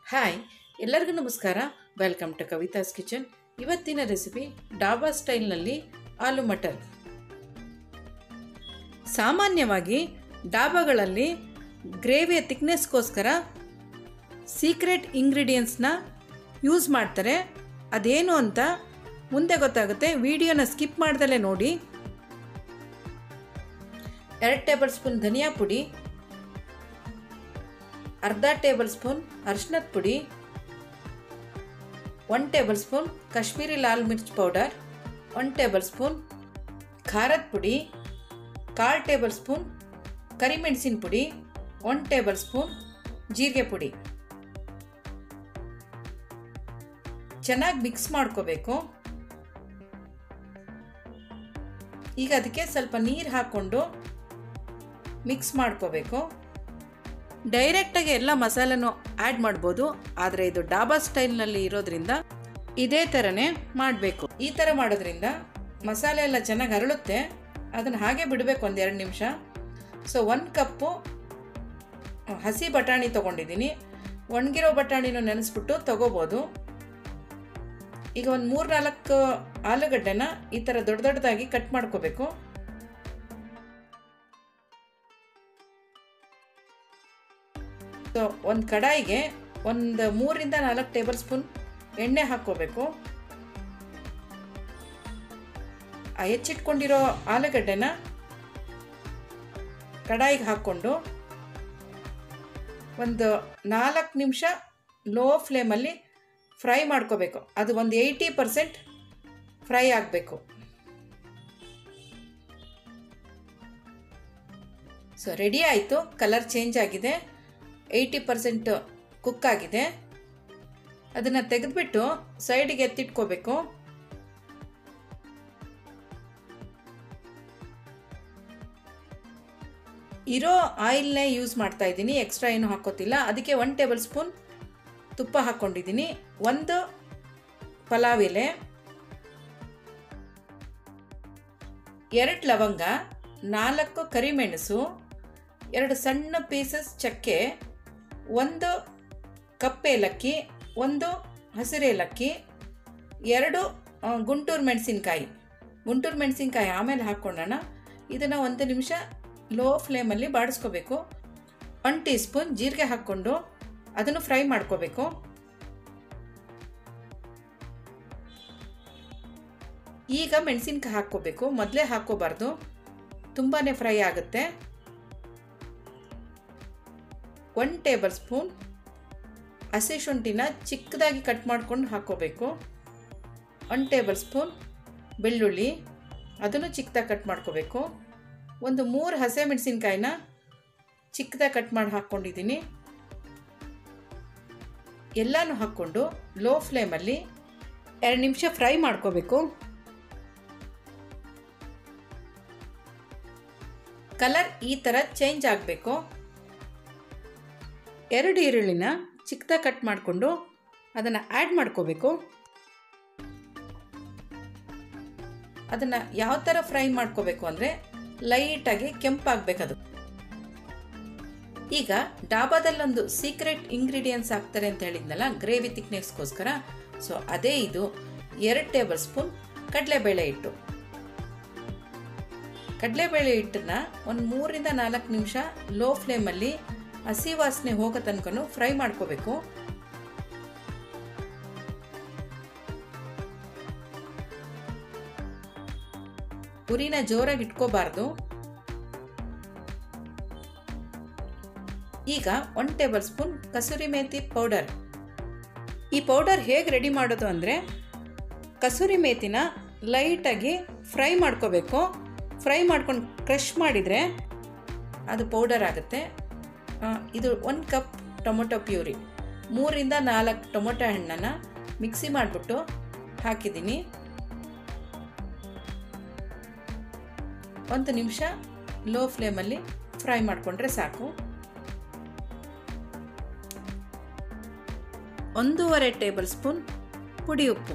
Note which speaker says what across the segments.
Speaker 1: Hi ಎಲ್ಲರಿಗೂ ನಮಸ್ಕಾರ. Welcome to Kavitha's kitchen. ಇವತ್ತಿನ ರೆಸಿಪಿ ಡಾಬಾ ಸ್ಟೈಲ್ನಲ್ಲಿ ಆಲೂ ಮಟರ್. ಸಾಮಾನ್ಯವಾಗಿ ಡಾಬಾಗಳಲ್ಲಿ ಗ್ರೇವಿಯ ಥಿಕ್ನೆಸ್ಗೋಸ್ಕರ ಸೀಕ್ರೆಟ್ ಇಂಗ್ರೀಡಿಯೆಂಟ್ಸ್ನ ಯೂಸ್ ಮಾಡ್ತಾರೆ. ಅದೇನು ಅಂತ ಮುಂದೆ ಗೊತ್ತಾಗುತ್ತೆ. ವಿಡಿಯೋನ ಸ್ಕಿಪ್ ಮಾಡ್ದಲೇ ನೋಡಿ. 2 ಟೇಬಲ್ ಸ್ಪೂನ್ ಧನಿಯಾ ಪುಡಿ, ಅರ್ಧ ಟೇಬಲ್ ಸ್ಪೂನ್ ಅರಿಶಿನದ ಪುಡಿ, 1 tablespoon Kashmiri lal mirch powder, 1 tablespoon ಖಾರದ ಪುಡಿ, 1/4 ಟೇಬಲ್ ಸ್ಪೂನ್ ಕರಿಮೆಣಸಿನ ಪುಡಿ, 1 ಟೇಬಲ್ ಸ್ಪೂನ್ ಜೀರಿಗೆ ಪುಡಿ. ಚೆನ್ನಾಗಿ ಮಿಕ್ಸ್ ಮಾಡ್ಕೋಬೇಕು. ಈಗ ಅದಕ್ಕೆ ಸ್ವಲ್ಪ ನೀರು ಹಾಕ್ಕೊಂಡು ಮಿಕ್ಸ್ ಮಾಡ್ಕೋಬೇಕು. ಡೈರೆಕ್ಟಾಗಿ ಎಲ್ಲ ಮಸಾಲೆನೂ ಆ್ಯಡ್ ಮಾಡ್ಬೋದು, ಆದರೆ ಇದು ಡಾಬಾ ಸ್ಟೈಲ್ನಲ್ಲಿ ಇರೋದ್ರಿಂದ ಇದೇ ಥರನೇ ಮಾಡಬೇಕು. ಈ ಥರ ಮಾಡೋದ್ರಿಂದ ಮಸಾಲೆ ಎಲ್ಲ ಚೆನ್ನಾಗಿ ಹರಳುತ್ತೆ. ಅದನ್ನು ಹಾಗೆ ಬಿಡಬೇಕು 1-2 ನಿಮಿಷ. ಸೊ 1 ಕಪ್ಪು ಹಸಿ ಬಟಾಣಿ ತೊಗೊಂಡಿದ್ದೀನಿ. ಒಣಗಿರೋ ಬಟಾಣಿನೂ ನೆನೆಸ್ಬಿಟ್ಟು ತೊಗೋಬೋದು. ಈಗ ಒಂದು 3-4 ಆಲೂಗಡ್ಡೆನ ಈ ಥರ ದೊಡ್ಡ ದೊಡ್ಡದಾಗಿ ಕಟ್ ಮಾಡ್ಕೋಬೇಕು. ಸೊ ಒಂದು ಕಡಾಯಿಗೆ 3-4 ಟೇಬಲ್ ಸ್ಪೂನ್ ಎಣ್ಣೆ ಹಾಕ್ಕೋಬೇಕು. ಆ ಹೆಚ್ಚಿಟ್ಕೊಂಡಿರೋ ಆಲೂಗಡ್ಡೆನ ಕಡಾಯಿಗೆ ಹಾಕ್ಕೊಂಡು ಒಂದು 4 ನಿಮಿಷ ಲೋ ಫ್ಲೇಮಲ್ಲಿ ಫ್ರೈ ಮಾಡ್ಕೋಬೇಕು. ಅದು ಒಂದು 80% ಫ್ರೈ ಆಗಬೇಕು. ಸೊ ರೆಡಿ ಆಯಿತು. ಕಲರ್ ಚೇಂಜ್ ಆಗಿದೆ, 80% ಕುಕ್ ಆಗಿದೆ. ಅದನ್ನು ತೆಗೆದುಬಿಟ್ಟು ಸೈಡಿಗೆ ಎತ್ತಿಟ್ಕೋಬೇಕು. ಇರೋ ಆಯಿಲ್ನೇ ಯೂಸ್ ಮಾಡ್ತಾ ಇದ್ದೀನಿ, ಎಕ್ಸ್ಟ್ರಾ ಏನು ಹಾಕೋತಿಲ್ಲ. ಅದಕ್ಕೆ 1 ಟೇಬಲ್ ಸ್ಪೂನ್ ತುಪ್ಪ ಹಾಕ್ಕೊಂಡಿದ್ದೀನಿ, 1 ಪಲಾವ್ ಎಲೆ, 2 ಲವಂಗ, 4 ಕರಿಮೆಣಸು, 2 ಸಣ್ಣ ಪೀಸಸ್ ಚಕ್ಕೆ, 1 ಕಪ್ ಏಲಕ್ಕಿ, 1 ಹಸಿರು ಏಲಕ್ಕಿ, 2 ಗುಂಟೂರು ಮೆಣಸಿನ್ಕಾಯಿ. ಗುಂಟೂರು ಮೆಣಸಿನ್ಕಾಯಿ ಆಮೇಲೆ ಹಾಕ್ಕೊಳ್ಳೋಣ. ಇದನ್ನು 1 ನಿಮಿಷ ಲೋ ಫ್ಲೇಮಲ್ಲಿ ಬಾಡಿಸ್ಕೋಬೇಕು. 1 ಟೀ ಸ್ಪೂನ್ ಜೀರಿಗೆ ಹಾಕ್ಕೊಂಡು ಅದನ್ನು ಫ್ರೈ ಮಾಡ್ಕೋಬೇಕು. ಈಗ ಮೆಣಸಿನ್ಕಾಯಿ ಹಾಕ್ಕೋಬೇಕು. ಮೊದಲೇ ಹಾಕ್ಕೋಬಾರ್ದು, ತುಂಬಾ ಫ್ರೈ ಆಗುತ್ತೆ. 1 ಟೇಬಲ್ ಸ್ಪೂನ್ ಹಸಿ ಶುಂಠಿನ ಚಿಕ್ಕದಾಗಿ ಕಟ್ ಮಾಡ್ಕೊಂಡು ಹಾಕ್ಕೋಬೇಕು. 1 ಟೇಬಲ್ ಸ್ಪೂನ್ ಬೆಳ್ಳುಳ್ಳಿ, ಅದನ್ನು ಚಿಕ್ಕದಾಗಿ ಕಟ್ ಮಾಡ್ಕೋಬೇಕು. 3 ಹಸಿ ಮೆಣಸಿನ್ಕಾಯಿನ ಚಿಕ್ಕದಾಗಿ ಕಟ್ ಮಾಡಿ ಹಾಕ್ಕೊಂಡಿದ್ದೀನಿ. ಎಲ್ಲನೂ ಹಾಕ್ಕೊಂಡು ಲೋ ಫ್ಲೇಮಲ್ಲಿ 2 ನಿಮಿಷ ಫ್ರೈ ಮಾಡ್ಕೋಬೇಕು. ಕಲರ್ ಈ ಥರ ಚೇಂಜ್ ಆಗಬೇಕು. 2 ಈರುಳ್ಳಿನ ಚಿಕ್ಕದಾಗಿ ಕಟ್ ಮಾಡಿಕೊಂಡು ಅದನ್ನು ಆ್ಯಡ್ ಮಾಡ್ಕೋಬೇಕು. ಅದನ್ನು ಯಾವ ಥರ ಫ್ರೈ ಮಾಡ್ಕೋಬೇಕು ಅಂದರೆ ಲೈಟಾಗಿ ಕೆಂಪಾಗಬೇಕದು. ಈಗ ಡಾಬಾದಲ್ಲೊಂದು ಸೀಕ್ರೆಟ್ ಇಂಗ್ರೀಡಿಯೆಂಟ್ಸ್ ಹಾಕ್ತಾರೆ ಅಂತ ಹೇಳಿದ್ನಲ್ಲ ಗ್ರೇವಿ ಥಿಕ್ನೆಸ್ಗೋಸ್ಕರ. ಸೊ ಅದೇ ಇದು 2 ಟೇಬಲ್ ಸ್ಪೂನ್ ಕಡಲೆಬೇಳೆ ಹಿಟ್ಟು. ಕಡಲೆಬೇಳೆ ಹಿಟ್ಟನ್ನು 3-4 ನಿಮಿಷ ಲೋ ಫ್ಲೇಮಲ್ಲಿ ಹಸಿ ವಾಸನೆ ಹೋಗೋ ತನಕನೂ ಫ್ರೈ ಮಾಡ್ಕೋಬೇಕು. ಉರಿನ ಜೋರಾಗಿ ಇಟ್ಕೋಬಾರ್ದು. ಈಗ 1 tablespoon kasuri methi powder. ಈ ಪೌಡರ್ ಹೇಗೆ ರೆಡಿ ಮಾಡೋದು ಅಂದರೆ ಕಸೂರಿ ಮೇಥಿನ ಲೈಟಾಗಿ ಫ್ರೈ ಮಾಡ್ಕೋಬೇಕು. ಫ್ರೈ ಮಾಡ್ಕೊಂಡು ಕ್ರಷ್ ಮಾಡಿದರೆ ಅದು ಪೌಡರ್ ಆಗುತ್ತೆ. ಇದು 1 ಕಪ್ ಟೊಮೊಟೊ ಪ್ಯೂರಿ, 3-4 ಟೊಮೊಟೊ ಹಣ್ಣನ್ನು ಮಿಕ್ಸಿ ಮಾಡಿಬಿಟ್ಟು ಹಾಕಿದ್ದೀನಿ. 1 ನಿಮಿಷ ಲೋ ಫ್ಲೇಮಲ್ಲಿ ಫ್ರೈ ಮಾಡಿಕೊಂಡ್ರೆ ಸಾಕು. 1.5 ಟೇಬಲ್ ಸ್ಪೂನ್ ಪುಡಿ ಉಪ್ಪು,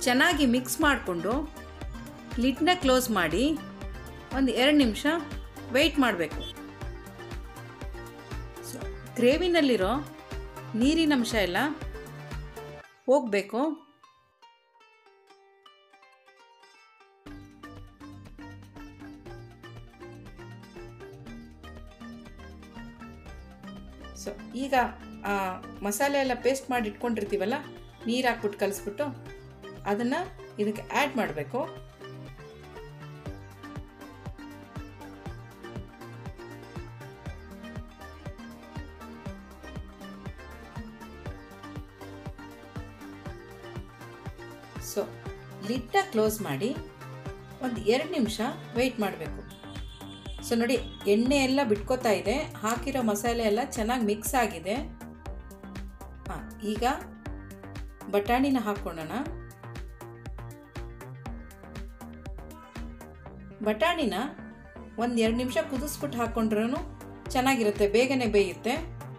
Speaker 1: ಚೆನ್ನಾಗಿ ಮಿಕ್ಸ್ ಮಾಡಿಕೊಂಡು ಲಿಡ್ನ ಕ್ಲೋಸ್ ಮಾಡಿ ಒಂದು 2 ನಿಮಿಷ ವೆಯ್ಟ್ ಮಾಡಬೇಕು. ಗ್ರೇವಿನಲ್ಲಿರೋ ನೀರಿನಂಶ ಎಲ್ಲ ಹೋಗಬೇಕು. ಈಗ ಮಸಾಲೆ ಎಲ್ಲ ಪೇಸ್ಟ್ ಮಾಡಿ ಇಟ್ಕೊಂಡಿರ್ತೀವಲ್ಲ, ನೀರು ಹಾಕ್ಬಿಟ್ಟು ಕಲಿಸ್ಬಿಟ್ಟು ಅದನ್ನು ಇದಕ್ಕೆ ಆ್ಯಡ್ ಮಾಡಬೇಕು. ಲಿಡ್ನ ಕ್ಲೋಸ್ ಮಾಡಿ ಒಂದು 2 ನಿಮಿಷ ವೆಯ್ಟ್ ಮಾಡಬೇಕು. ನೋಡಿ, ಎಣ್ಣೆ ಎಲ್ಲ ಬಿಟ್ಕೋತಾ ಇದೆ, ಹಾಕಿರೋ ಮಸಾಲೆ ಎಲ್ಲ ಚೆನ್ನಾಗಿ ಮಿಕ್ಸ್ ಆಗಿದೆ. ಈಗ ಬಟಾಣಿನ ಹಾಕ್ಕೊಳ್ಳೋಣ. ಬಟಾಣಿನ ಒಂದು 2 ನಿಮಿಷ ಕುದಿಸ್ಬಿಟ್ಟು ಹಾಕ್ಕೊಂಡ್ರೂ ಚೆನ್ನಾಗಿರುತ್ತೆ, ಬೇಗನೆ ಬೇಯುತ್ತೆ.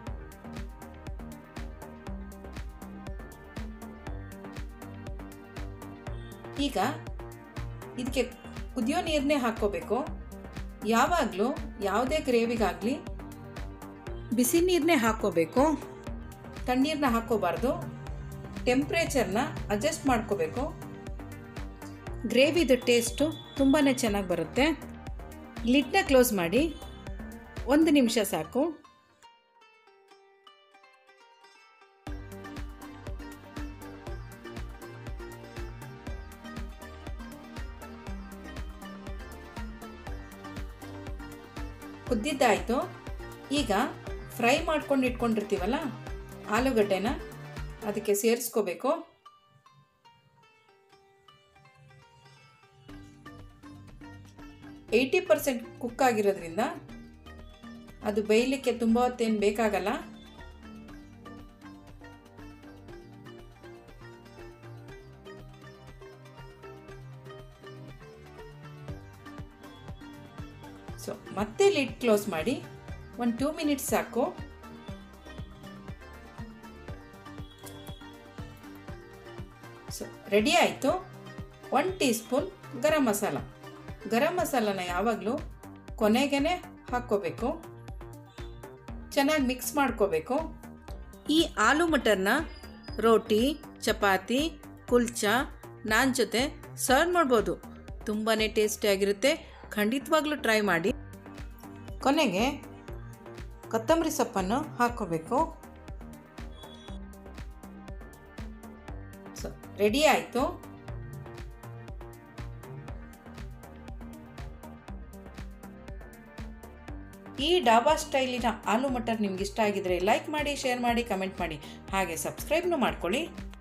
Speaker 1: ಈಗ ಇದಕ್ಕೆ ಕುದಿಯೋ ನೀರನ್ನೇ ಹಾಕ್ಕೋಬೇಕು. ಯಾವಾಗಲೂ ಯಾವುದೇ ಗ್ರೇವಿಗಾಗಲಿ ಬಿಸಿ ನೀರನ್ನೇ ಹಾಕ್ಕೋಬೇಕು, ತಣ್ಣೀರನ್ನ ಹಾಕ್ಕೋಬಾರ್ದು. ಟೆಂಪ್ರೇಚರ್ನ ಅಡ್ಜಸ್ಟ್ ಮಾಡ್ಕೋಬೇಕು. ಗ್ರೇವಿದು ಟೇಸ್ಟು ತುಂಬಾ ಚೆನ್ನಾಗಿ ಬರುತ್ತೆ. ಲಿಡ್ನ ಕ್ಲೋಸ್ ಮಾಡಿ 1 ನಿಮಿಷ ಸಾಕು. ಕುದ್ದಿದ್ದಾಯಿತು. ಈಗ ಫ್ರೈ ಮಾಡ್ಕೊಂಡು ಇಟ್ಕೊಂಡಿರ್ತೀವಲ್ಲ ಆಲೂಗಡ್ಡೆನ ಅದಕ್ಕೆ ಸೇರಿಸ್ಕೋಬೇಕು. ಏಯ್ಟಿ 80% ಕುಕ್ ಆಗಿರೋದ್ರಿಂದ ಅದು ಬೇಯಲಿಕ್ಕೆ ತುಂಬ ಹೊತ್ತೇನು ಬೇಕಾಗಲ್ಲ. ಮತ್ತೆ ಲಿಡ್ ಕ್ಲೋಸ್ ಮಾಡಿ 2 ಮಿನಿಟ್ಸ್ ಸಾಕು. ರೆಡಿ ಆಯಿತು. 1 ಟೀ ಸ್ಪೂನ್ ಗರಂ ಮಸಾಲ. ಗರಂ ಮಸಾಲನ ಯಾವಾಗಲೂ ಕೊನೆಗೇ ಹಾಕ್ಕೋಬೇಕು. ಚೆನ್ನಾಗಿ ಮಿಕ್ಸ್ ಮಾಡ್ಕೋಬೇಕು. ಈ ಆಲೂ ಮಟರ್ನ ರೋಟಿ, ಚಪಾತಿ, ಕುಲ್ಚಾ, ನಾನ್ ಜೊತೆ ಸರ್ವ್ ಮಾಡ್ಬೋದು. ತುಂಬಾ ಟೇಸ್ಟಿಯಾಗಿರುತ್ತೆ. ಖಂಡಿತವಾಗ್ಲೂ ಟ್ರೈ ಮಾಡಿ. ಕೊನೆಗೆ ಕೊತ್ತಂಬರಿ ಸೊಪ್ಪನ್ನು ಹಾಕ್ಕೋಬೇಕು. ರೆಡಿ ಆಯಿತು. ಈ ಡಾಬಾ ಸ್ಟೈಲಿನ ಆಲೂ ಮಟರ್ ನಿಮ್ಗೆ ಇಷ್ಟ ಆಗಿದ್ರೆ ಲೈಕ್ ಮಾಡಿ, ಶೇರ್ ಮಾಡಿ, ಕಮೆಂಟ್ ಮಾಡಿ, ಹಾಗೆ ಸಬ್ಸ್ಕ್ರೈಬ್ನೂ ಮಾಡ್ಕೊಳ್ಳಿ.